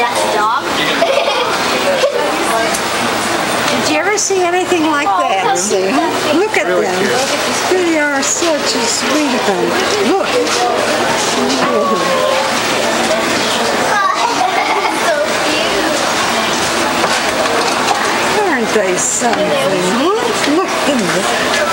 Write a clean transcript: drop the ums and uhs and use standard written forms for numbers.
That's a dog. Did you ever see anything like that, Sue? Look at them. They are such a sweetheart. Look. Aren't they something? Look at them.